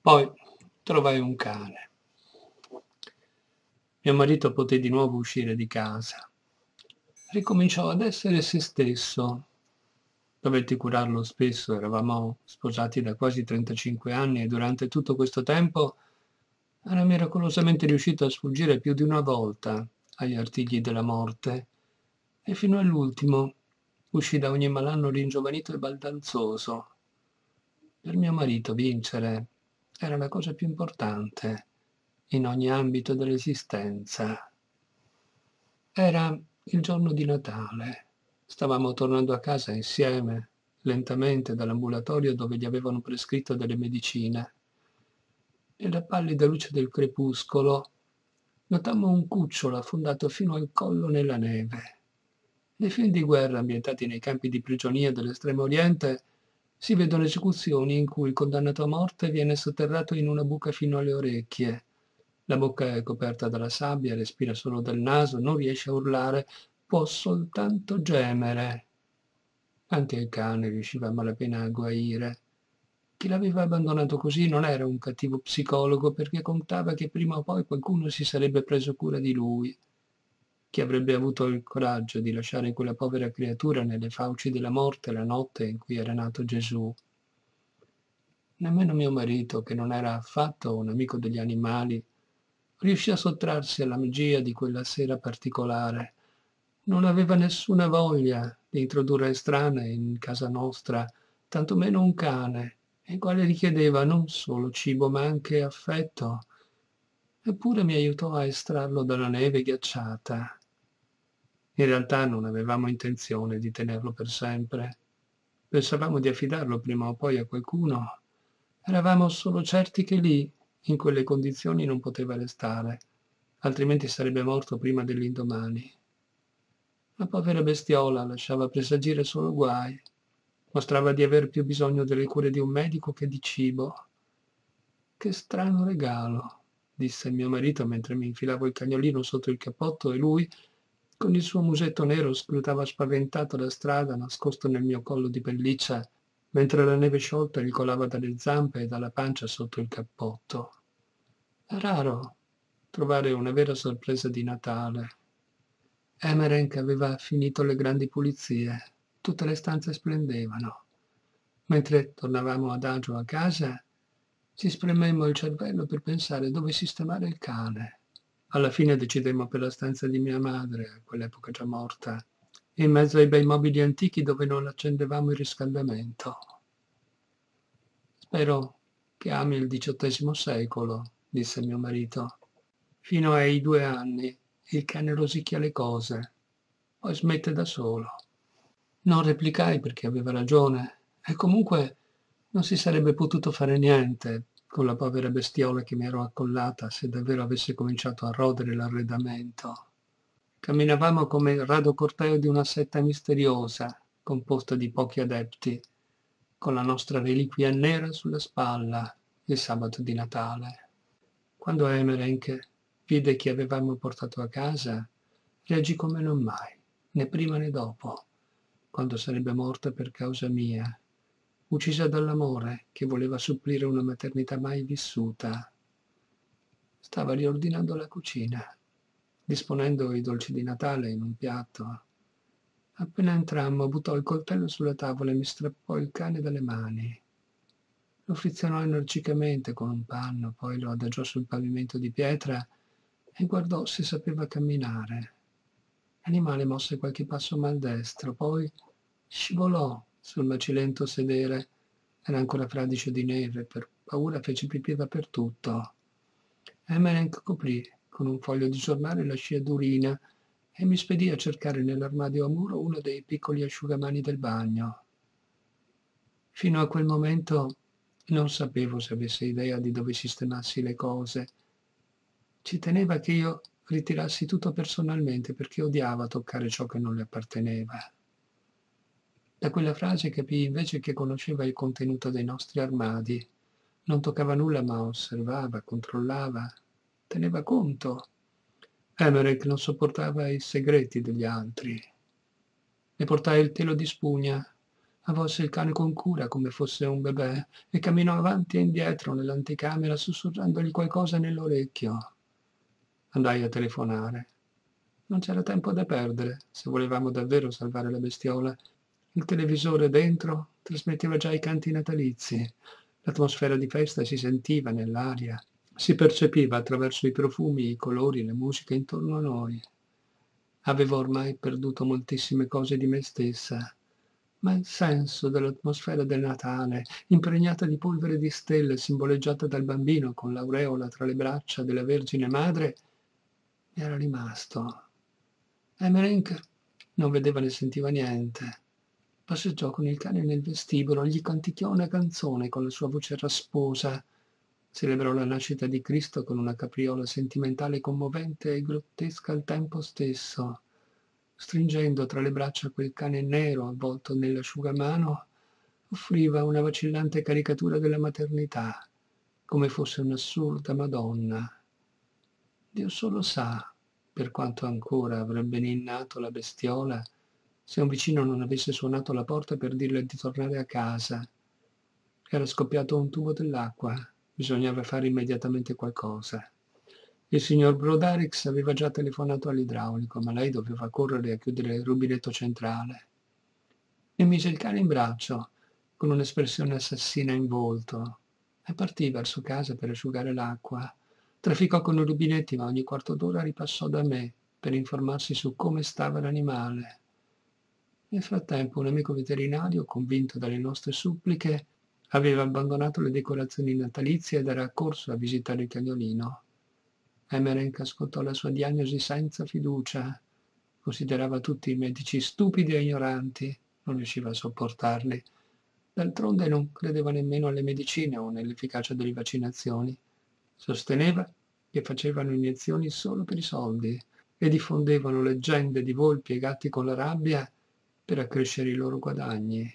Poi trovai un cane. Mio marito poté di nuovo uscire di casa. Ricominciò ad essere se stesso. Dovetti curarlo spesso, eravamo sposati da quasi 35 anni e durante tutto questo tempo era miracolosamente riuscito a sfuggire più di una volta agli artigli della morte e fino all'ultimo uscì da ogni malanno ringiovanito e baldanzoso. Per mio marito vincere era la cosa più importante in ogni ambito dell'esistenza. Era il giorno di Natale. Stavamo tornando a casa insieme, lentamente dall'ambulatorio dove gli avevano prescritto delle medicine. Nella pallida luce del crepuscolo notammo un cucciolo affondato fino al collo nella neve. Nei film di guerra ambientati nei campi di prigionia dell'Estremo Oriente si vedono esecuzioni in cui il condannato a morte viene sotterrato in una buca fino alle orecchie. La bocca è coperta dalla sabbia, respira solo dal naso, non riesce a urlare, può soltanto gemere. Anche il cane riusciva a malapena a guaire. Chi l'aveva abbandonato così non era un cattivo psicologo perché contava che prima o poi qualcuno si sarebbe preso cura di lui. Chi avrebbe avuto il coraggio di lasciare quella povera creatura nelle fauci della morte la notte in cui era nato Gesù? Nemmeno mio marito, che non era affatto un amico degli animali, riuscì a sottrarsi alla magia di quella sera particolare. Non aveva nessuna voglia di introdurre estranei in casa nostra, tantomeno un cane, il quale richiedeva non solo cibo ma anche affetto. Eppure mi aiutò a estrarlo dalla neve ghiacciata. In realtà non avevamo intenzione di tenerlo per sempre. Pensavamo di affidarlo prima o poi a qualcuno. Eravamo solo certi che lì, in quelle condizioni, non poteva restare, altrimenti sarebbe morto prima dell'indomani. La povera bestiola lasciava presagire solo guai. Mostrava di aver più bisogno delle cure di un medico che di cibo. Che strano regalo, disse mio marito mentre mi infilavo il cagnolino sotto il cappotto e lui, con il suo musetto nero, scrutava spaventato la strada nascosto nel mio collo di pelliccia, mentre la neve sciolta gli colava dalle zampe e dalla pancia sotto il cappotto. È raro trovare una vera sorpresa di Natale. Emerenc aveva finito le grandi pulizie, tutte le stanze splendevano. Mentre tornavamo adagio a casa, ci sprememmo il cervello per pensare dove sistemare il cane. Alla fine decidemmo per la stanza di mia madre, a quell'epoca già morta, in mezzo ai bei mobili antichi dove non accendevamo il riscaldamento. Spero che ami il XVIII secolo, disse mio marito. Fino ai 2 anni il cane rosicchia le cose, poi smette da solo. Non replicai perché aveva ragione, e comunque non si sarebbe potuto fare niente con la povera bestiola che mi ero accollata se davvero avesse cominciato a rodere l'arredamento. Camminavamo come il rado corteo di una setta misteriosa, composta di pochi adepti, con la nostra reliquia nera sulla spalla, il sabato di Natale. Quando Emerenche vide chi avevamo portato a casa, reagì come non mai, né prima né dopo, quando sarebbe morta per causa mia, uccisa dall'amore che voleva supplire una maternità mai vissuta. Stava riordinando la cucina, disponendo i dolci di Natale in un piatto. Appena entrammo, buttò il coltello sulla tavola e mi strappò il cane dalle mani. Lo frizionò energicamente con un panno, poi lo adagiò sul pavimento di pietra e guardò se sapeva camminare. L'animale mosse qualche passo maldestro, poi scivolò sul macilento sedere. Era ancora fradicio di neve, per paura fece pipì dappertutto. Emerenc coprì con un foglio di giornale la sciagurina e mi spedì a cercare nell'armadio a muro uno dei piccoli asciugamani del bagno. Fino a quel momento non sapevo se avesse idea di dove sistemassi le cose. Ci teneva che io ritirassi tutto personalmente perché odiava toccare ciò che non le apparteneva. Da quella frase capii invece che conosceva il contenuto dei nostri armadi. Non toccava nulla ma osservava, controllava, teneva conto. Emmerich non sopportava i segreti degli altri. Le portai il telo di spugna, Avvolse il cane con cura come fosse un bebè e camminò avanti e indietro nell'anticamera sussurrandogli qualcosa nell'orecchio. Andai a telefonare. Non c'era tempo da perdere, se volevamo davvero salvare la bestiola. Il televisore dentro trasmetteva già i canti natalizi. L'atmosfera di festa si sentiva nell'aria, si percepiva attraverso i profumi, i colori, la musica intorno a noi. Avevo ormai perduto moltissime cose di me stessa, ma il senso dell'atmosfera del Natale, impregnata di polvere di stelle, simboleggiata dal bambino con l'aureola tra le braccia della Vergine Madre, mi era rimasto. Emmerich non vedeva né sentiva niente. Passeggiò con il cane nel vestibolo, gli canticchiò una canzone con la sua voce rasposa. Celebrò la nascita di Cristo con una capriola sentimentale commovente e grottesca al tempo stesso. Stringendo tra le braccia quel cane nero avvolto nell'asciugamano, offriva una vacillante caricatura della maternità, come fosse un'assurda Madonna. Dio solo sa per quanto ancora avrebbe ninnato la bestiola se un vicino non avesse suonato alla porta per dirle di tornare a casa. Era scoppiato un tubo dell'acqua, bisognava fare immediatamente qualcosa. Il signor Brodarix aveva già telefonato all'idraulico, ma lei doveva correre a chiudere il rubinetto centrale. Mi mise il cane in braccio, con un'espressione assassina in volto, e partì verso casa per asciugare l'acqua. Trafficò con i rubinetti, ma ogni quarto d'ora ripassò da me per informarsi su come stava l'animale. Nel frattempo un amico veterinario, convinto dalle nostre suppliche, aveva abbandonato le decorazioni natalizie ed era accorso a visitare il cagnolino. Emmerich ascoltò la sua diagnosi senza fiducia. Considerava tutti i medici stupidi e ignoranti, non riusciva a sopportarli. D'altronde non credeva nemmeno alle medicine o nell'efficacia delle vaccinazioni. Sosteneva che facevano iniezioni solo per i soldi e diffondevano leggende di volpi e gatti con la rabbia per accrescere i loro guadagni.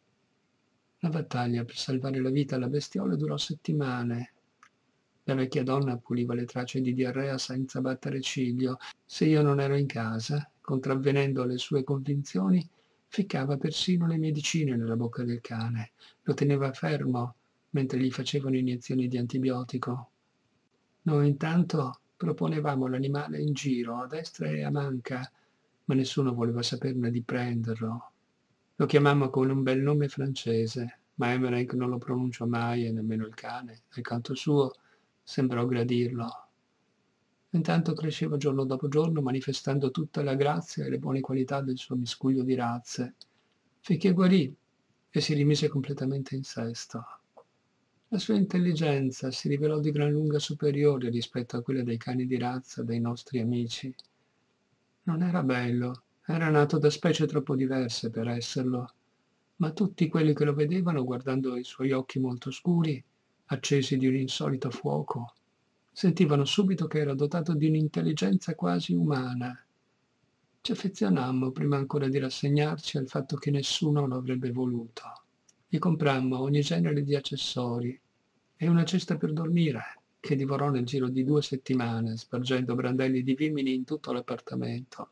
La battaglia per salvare la vita alla bestiola durò settimane. La vecchia donna puliva le tracce di diarrea senza battere ciglio. Se io non ero in casa, contravvenendo alle sue convinzioni, ficcava persino le medicine nella bocca del cane. Lo teneva fermo mentre gli facevano iniezioni di antibiotico. Noi intanto proponevamo l'animale in giro, a destra e a manca, ma nessuno voleva saperne di prenderlo. Lo chiamammo con un bel nome francese, ma Emmerich non lo pronunciò mai e nemmeno il cane. Al canto suo sembrò gradirlo. Intanto cresceva giorno dopo giorno, manifestando tutta la grazia e le buone qualità del suo miscuglio di razze, finché guarì e si rimise completamente in sesto. La sua intelligenza si rivelò di gran lunga superiore rispetto a quella dei cani di razza dei nostri amici. Non era bello, era nato da specie troppo diverse per esserlo, ma tutti quelli che lo vedevano, guardando i suoi occhi molto scuri, accesi di un insolito fuoco, sentivano subito che era dotato di un'intelligenza quasi umana. Ci affezionammo prima ancora di rassegnarci al fatto che nessuno lo avrebbe voluto. Gli comprammo ogni genere di accessori e una cesta per dormire, che divorò nel giro di 2 settimane, spargendo brandelli di vimini in tutto l'appartamento.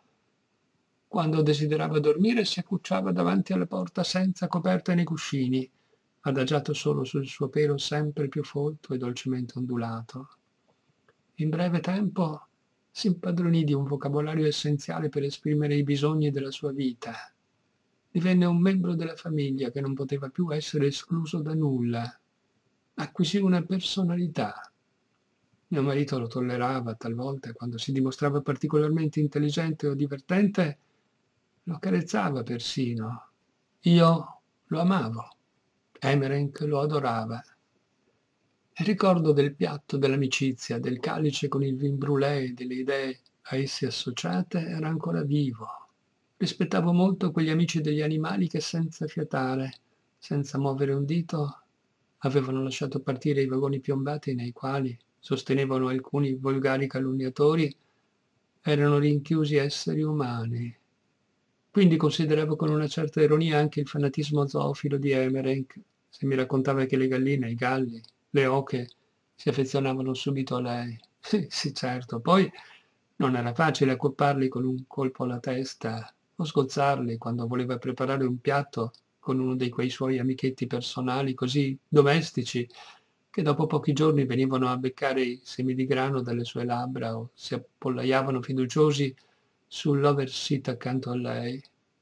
Quando desiderava dormire si accucciava davanti alla porta senza coperta nei cuscini, adagiato solo sul suo pelo sempre più folto e dolcemente ondulato. In breve tempo si impadronì di un vocabolario essenziale per esprimere i bisogni della sua vita. Divenne un membro della famiglia che non poteva più essere escluso da nulla. Acquisì una personalità. Mio marito lo tollerava talvolta e quando si dimostrava particolarmente intelligente o divertente lo carezzava persino. Io lo amavo. Emmerich lo adorava. Il ricordo del piatto dell'amicizia, del calice con il vin brûlé e delle idee a essi associate era ancora vivo. Rispettavo molto quegli amici degli animali che senza fiatare, senza muovere un dito, avevano lasciato partire i vagoni piombati nei quali, sostenevano alcuni volgari calunniatori, erano rinchiusi esseri umani. Quindi consideravo con una certa ironia anche il fanatismo zoofilo di Emmerich, se mi raccontava che le galline, i galli, le oche si affezionavano subito a lei. Sì, sì, certo. Poi non era facile accopparli con un colpo alla testa o sgozzarli quando voleva preparare un piatto con uno dei quei suoi amichetti personali così domestici che dopo pochi giorni venivano a beccare i semi di grano dalle sue labbra o si appollaiavano fiduciosi sul lover seat accanto a lei.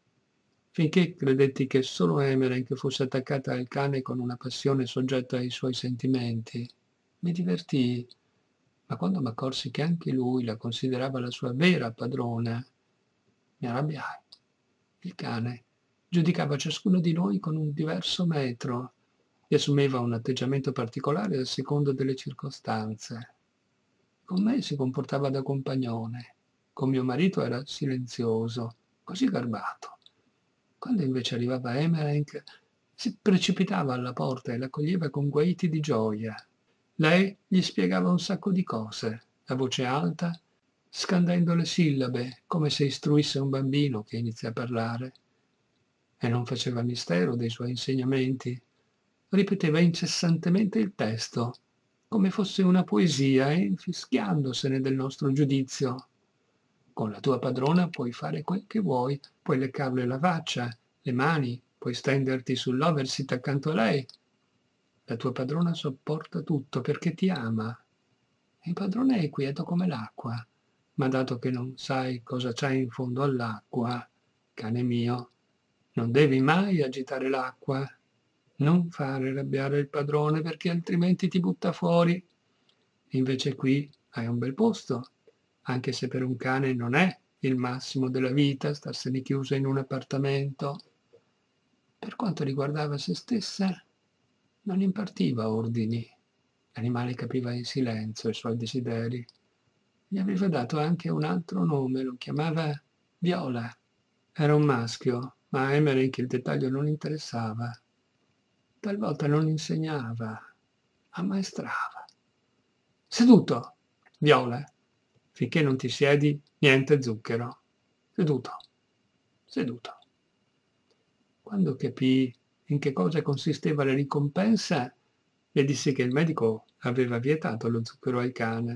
Finché credetti che solo Emmeline fosse attaccata al cane con una passione soggetta ai suoi sentimenti, mi divertii, ma quando m'accorsi che anche lui la considerava la sua vera padrona, mi arrabbiai. Il cane giudicava ciascuno di noi con un diverso metro e assumeva un atteggiamento particolare a seconda delle circostanze. Con me si comportava da compagnone, con mio marito era silenzioso, così garbato. Quando invece arrivava Emmeline, si precipitava alla porta e l'accoglieva con guaiti di gioia. Lei gli spiegava un sacco di cose, a voce alta, scandendo le sillabe, come se istruisse un bambino che inizia a parlare. E non faceva mistero dei suoi insegnamenti. Ripeteva incessantemente il testo, come fosse una poesia, e infischiandosene del nostro giudizio. Con la tua padrona puoi fare quel che vuoi, puoi leccarle la faccia, le mani, puoi stenderti sull'oversit accanto a lei. La tua padrona sopporta tutto perché ti ama. Il padrone è quieto come l'acqua, ma dato che non sai cosa c'è in fondo all'acqua, cane mio, non devi mai agitare l'acqua. Non fare arrabbiare il padrone perché altrimenti ti butta fuori. Invece qui hai un bel posto, anche se per un cane non è il massimo della vita starsene chiuso in un appartamento. Per quanto riguardava se stessa, non impartiva ordini. L'animale capiva in silenzio i suoi desideri. Gli aveva dato anche un altro nome, lo chiamava Viola. Era un maschio, ma a Emmeline il dettaglio non interessava. Talvolta non insegnava, ammaestrava. Seduto, Viola. Finché non ti siedi, niente zucchero. Seduto, seduto. Quando capì in che cosa consisteva la ricompensa, le dissi che il medico aveva vietato lo zucchero al cane.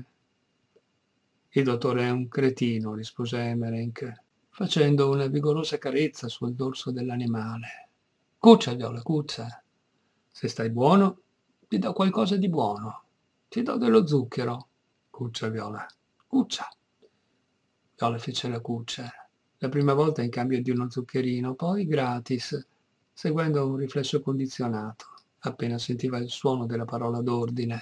Il dottore è un cretino, rispose Emmeline, facendo una vigorosa carezza sul dorso dell'animale. Cuccia, Viola, cuccia. Se stai buono, ti do qualcosa di buono. Ti do dello zucchero. Cuccia, Viola, cuccia. Viola fece la cuccia. La prima volta in cambio di uno zuccherino, poi gratis, seguendo un riflesso condizionato, appena sentiva il suono della parola d'ordine.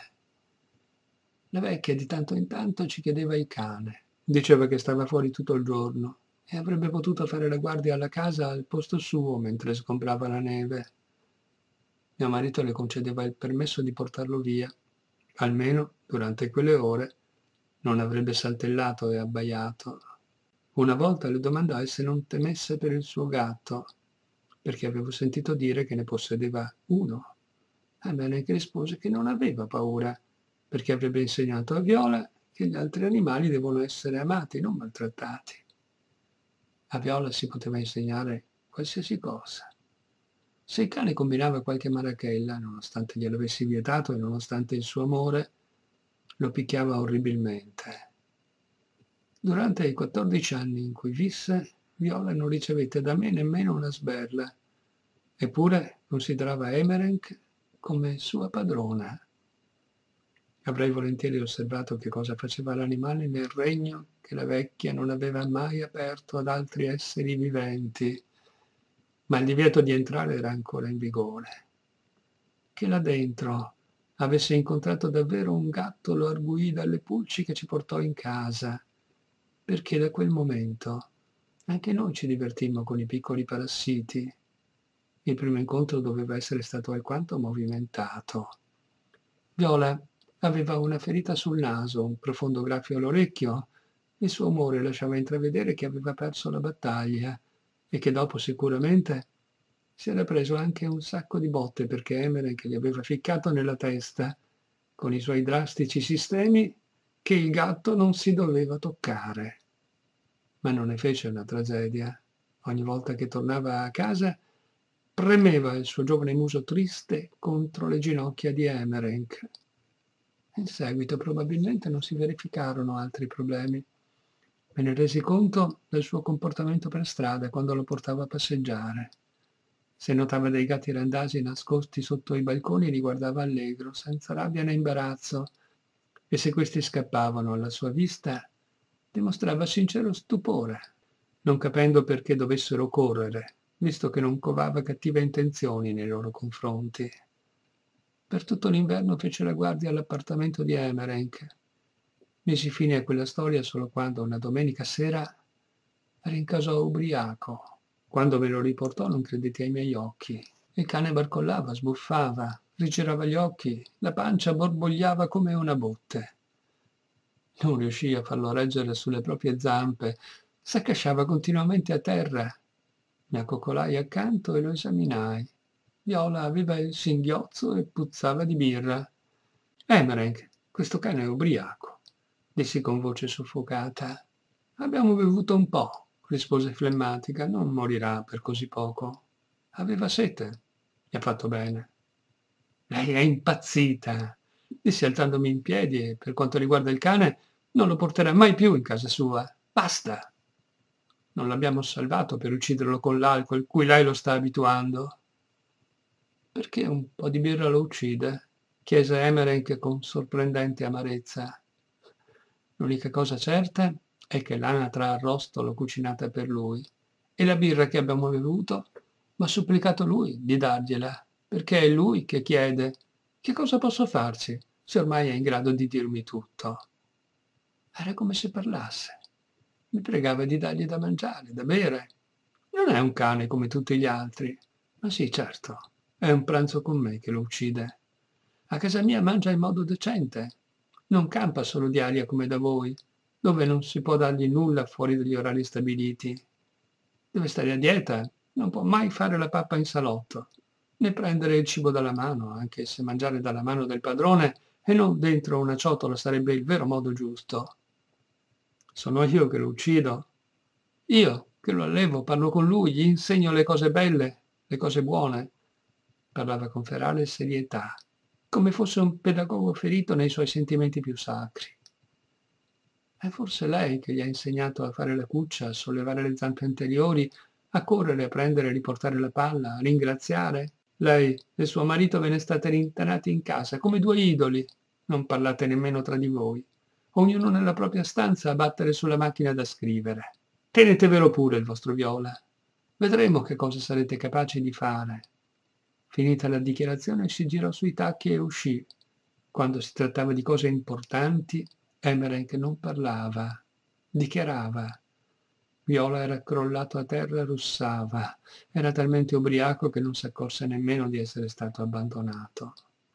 La vecchia di tanto in tanto ci chiedeva il cane. Diceva che stava fuori tutto il giorno e avrebbe potuto fare la guardia alla casa al posto suo mentre sgombrava la neve. Mio marito le concedeva il permesso di portarlo via. Almeno, durante quelle ore, non avrebbe saltellato e abbaiato. Una volta le domandai se non temesse per il suo gatto, perché avevo sentito dire che ne possedeva uno. A me lei rispose che non aveva paura, perché avrebbe insegnato a Viola che gli altri animali devono essere amati, non maltrattati. A Viola si poteva insegnare qualsiasi cosa. Se il cane combinava qualche marachella, nonostante gliel'avessi vietato e nonostante il suo amore, lo picchiava orribilmente. Durante i 14 anni in cui visse, Viola non ricevette da me nemmeno una sberla, eppure considerava Emmeline come sua padrona. Avrei volentieri osservato che cosa faceva l'animale nel regno che la vecchia non aveva mai aperto ad altri esseri viventi, ma il divieto di entrare era ancora in vigore. Che là dentro avesse incontrato davvero un gatto lo arguì dalle pulci che ci portò in casa, perché da quel momento anche noi ci divertimmo con i piccoli parassiti. Il primo incontro doveva essere stato alquanto movimentato. Viola aveva una ferita sul naso, un profondo graffio all'orecchio. Il suo umore lasciava intravedere che aveva perso la battaglia e che dopo sicuramente si era preso anche un sacco di botte perché Emmeline che gli aveva ficcato nella testa, con i suoi drastici sistemi, che il gatto non si doveva toccare. Ma non ne fece una tragedia. Ogni volta che tornava a casa premeva il suo giovane muso triste contro le ginocchia di Emmeline. In seguito probabilmente non si verificarono altri problemi. Me ne resi conto del suo comportamento per strada quando lo portavo a passeggiare. Se notava dei gatti randagi nascosti sotto i balconi li guardava allegro, senza rabbia né imbarazzo, e se questi scappavano alla sua vista, dimostrava sincero stupore, non capendo perché dovessero correre, visto che non covava cattive intenzioni nei loro confronti. Per tutto l'inverno fece la guardia all'appartamento di Emerenk. Misi fine a quella storia solo quando, una domenica sera, rincasò ubriaco. Quando me lo riportò non credetti ai miei occhi. Il cane barcollava, sbuffava, rigirava gli occhi, la pancia borbogliava come una botte. Non riuscii a farlo reggere sulle proprie zampe, s'accasciava continuamente a terra. Mi accoccolai accanto e lo esaminai. Viola aveva il singhiozzo e puzzava di birra. Emerenk, questo cane è ubriaco, dissi con voce soffocata. Abbiamo bevuto un po', rispose flemmatica, non morirà per così poco. Aveva sete. Mi ha fatto bene. Lei è impazzita, dissi alzandomi in piedi e per quanto riguarda il cane non lo porterà mai più in casa sua. Basta! Non l'abbiamo salvato per ucciderlo con l'alcol cui lei lo sta abituando. Perché un po' di birra lo uccide? Chiese Emerenk con sorprendente amarezza. L'unica cosa certa è che l'anatra arrosto l'ho cucinata per lui e la birra che abbiamo bevuto m'ha supplicato lui di dargliela, perché è lui che chiede che cosa posso farci se ormai è in grado di dirmi tutto. Era come se parlasse. Mi pregava di dargli da mangiare, da bere. Non è un cane come tutti gli altri, ma sì, certo, è un pranzo con me che lo uccide. A casa mia mangia in modo decente, non campa solo di aria come da voi, dove non si può dargli nulla fuori dagli orari stabiliti. Deve stare a dieta, non può mai fare la pappa in salotto, né prendere il cibo dalla mano, anche se mangiare dalla mano del padrone e non dentro una ciotola sarebbe il vero modo giusto. Sono io che lo uccido. Io che lo allevo, parlo con lui, gli insegno le cose belle, le cose buone. Parlava con ferale serietà, come fosse un pedagogo ferito nei suoi sentimenti più sacri. È forse lei che gli ha insegnato a fare la cuccia, a sollevare le zampe anteriori, a correre, a prendere e riportare la palla, a ringraziare? Lei e suo marito ve ne state rintanati in casa, come due idoli. Non parlate nemmeno tra di voi. Ognuno nella propria stanza a battere sulla macchina da scrivere. Tenetevelo pure il vostro Viola. Vedremo che cosa sarete capaci di fare. Finita la dichiarazione si girò sui tacchi e uscì. Quando si trattava di cose importanti, Emerenk non parlava, dichiarava. Viola era crollato a terra e russava. Era talmente ubriaco che non si accorse nemmeno di essere stato abbandonato.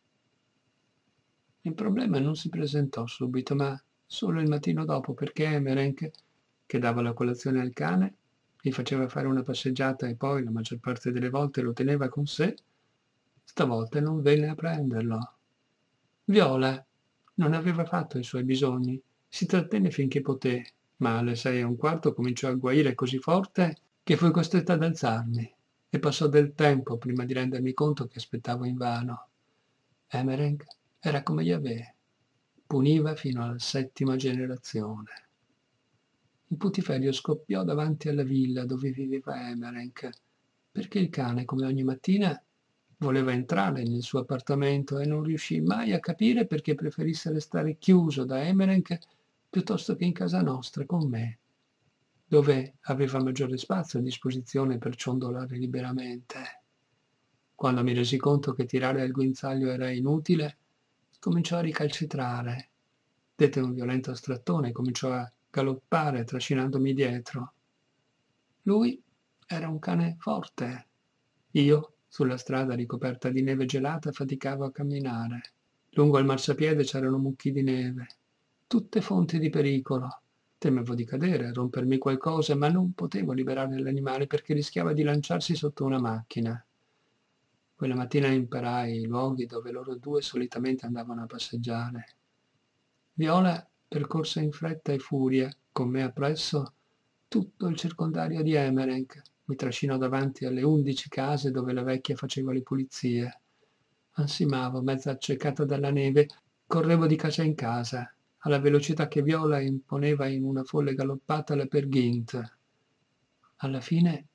Il problema non si presentò subito, ma solo il mattino dopo, perché Emerenk, che dava la colazione al cane, gli faceva fare una passeggiata e poi, la maggior parte delle volte, lo teneva con sé, stavolta non venne a prenderlo. Viola non aveva fatto i suoi bisogni, si trattenne finché poté, ma alle 6:15 cominciò a guaire così forte che fui costretta ad alzarmi e passò del tempo prima di rendermi conto che aspettavo invano. Emerenk era come Yahweh, puniva fino alla 7ª generazione. Il putiferio scoppiò davanti alla villa dove viveva Emerenk, perché il cane, come ogni mattina, voleva entrare nel suo appartamento e non riuscì mai a capire perché preferisse restare chiuso da Emerenk piuttosto che in casa nostra con me, dove aveva maggiore spazio a disposizione per ciondolare liberamente. Quando mi resi conto che tirare al guinzaglio era inutile, cominciò a ricalcitrare. Dette un violento strattone e cominciò a galoppare trascinandomi dietro. Lui era un cane forte. Io, sulla strada ricoperta di neve gelata, faticavo a camminare. Lungo il marciapiede c'erano mucchi di neve, tutte fonti di pericolo. Temevo di cadere, rompermi qualcosa, ma non potevo liberare l'animale perché rischiava di lanciarsi sotto una macchina. Quella mattina imparai i luoghi dove loro due solitamente andavano a passeggiare. Viola percorse in fretta e furia, con me appresso, tutto il circondario di Emerenk. Mi trascinò davanti alle 11 case dove la vecchia faceva le pulizie. Ansimavo, mezza accecata dalla neve, correvo di casa in casa, alla velocità che Viola imponeva in una folle galoppata alla Perghint. Alla fine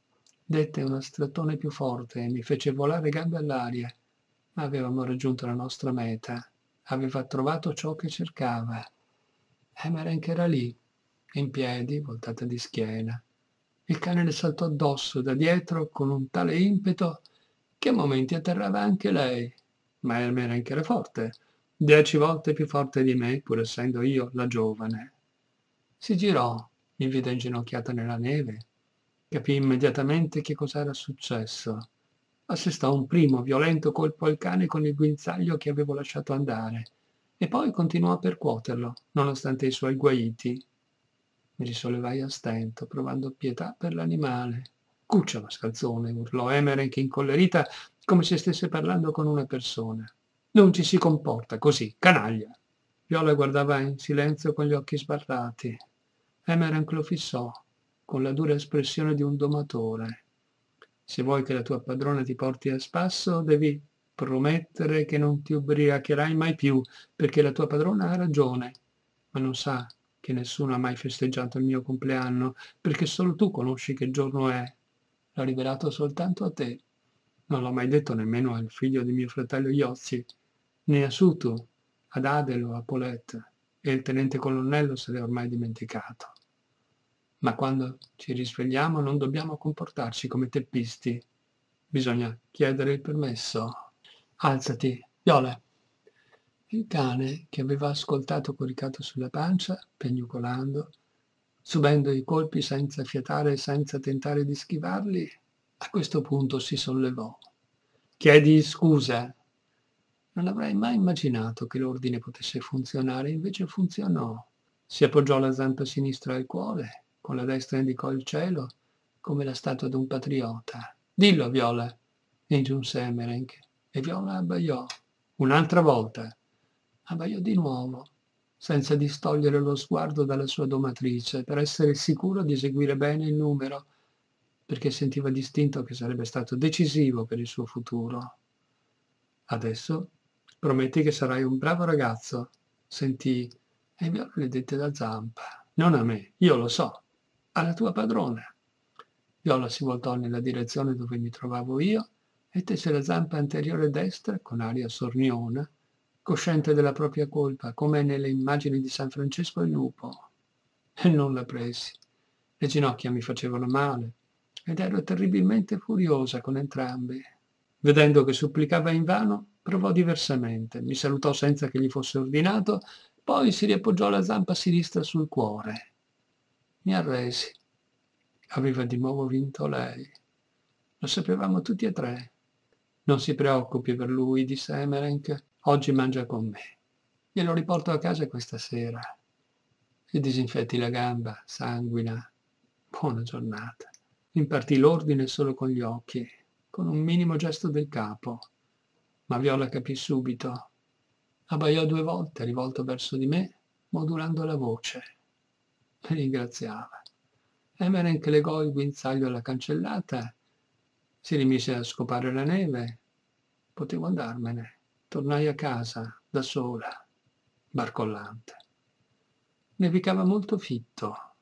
Dette uno strattone più forte e mi fece volare gambe all'aria. Ma avevamo raggiunto la nostra meta. Aveva trovato ciò che cercava. Emerenk era lì, in piedi, voltata di schiena. Il cane le saltò addosso da dietro con un tale impeto che a momenti atterrava anche lei. Ma Emerenk era forte, 10 volte più forte di me, pur essendo io la giovane. Si girò, mi vide inginocchiata nella neve, capì immediatamente che cos'era successo. Assestò un primo violento colpo al cane con il guinzaglio che avevo lasciato andare e poi continuò a percuoterlo, nonostante i suoi guaiti. Mi risollevai a stento, provando pietà per l'animale. Cuccia, mascalzone, urlò Emerenk incollerita, come se stesse parlando con una persona. Non ci si comporta così, canaglia. Viola guardava in silenzio con gli occhi sbarrati. Emerenk lo fissò, con la dura espressione di un domatore. Se vuoi che la tua padrona ti porti a spasso, devi promettere che non ti ubriacherai mai più, perché la tua padrona ha ragione, ma non sa che nessuno ha mai festeggiato il mio compleanno, perché solo tu conosci che giorno è. L'ho rivelato soltanto a te. Non l'ho mai detto nemmeno al figlio di mio fratello Iozzi, né a Sutu, ad Adel o a Paulette, e il tenente colonnello se l'è ormai dimenticato. Ma quando ci risvegliamo non dobbiamo comportarci come teppisti. Bisogna chiedere il permesso. Alzati, Viola. Il cane, che aveva ascoltato coricato sulla pancia, piagnucolando, subendo i colpi senza fiatare e senza tentare di schivarli, a questo punto si sollevò. Chiedi scusa. Non avrei mai immaginato che l'ordine potesse funzionare, invece funzionò. Si appoggiò la zampa sinistra al cuore, con la destra indicò il cielo, come la statua d'un patriota. Dillo, Viola, ingiunse Emerenk, e Viola abbaiò. Un'altra volta. Abbaiò di nuovo, senza distogliere lo sguardo dalla sua domatrice, per essere sicuro di eseguire bene il numero, perché sentiva distinto che sarebbe stato decisivo per il suo futuro. Adesso prometti che sarai un bravo ragazzo, sentì, e Viola le dette la zampa. Non a me, io lo so, alla tua padrona. Viola si voltò nella direzione dove mi trovavo io e tese la zampa anteriore destra con aria sorniona, cosciente della propria colpa, come nelle immagini di San Francesco il lupo. E non la presi. Le ginocchia mi facevano male ed ero terribilmente furiosa con entrambi. Vedendo che supplicava invano, provò diversamente. Mi salutò senza che gli fosse ordinato, poi si riappoggiò la zampa sinistra sul cuore. Mi arresi. Aveva di nuovo vinto lei. Lo sapevamo tutti e tre. Non si preoccupi per lui, disse Emerenk. Oggi mangia con me. Glielo riporto a casa questa sera. Si disinfetti la gamba, sanguina. Buona giornata. Impartì l'ordine solo con gli occhi, con un minimo gesto del capo. Ma Viola capì subito. Abbaiò 2 volte, rivolto verso di me, modulando la voce. Mi ringraziava. Emerenk legò il guinzaglio alla cancellata, si rimise a scopare la neve. Potevo andarmene. Tornai a casa, da sola, barcollante. Nevicava molto fitto.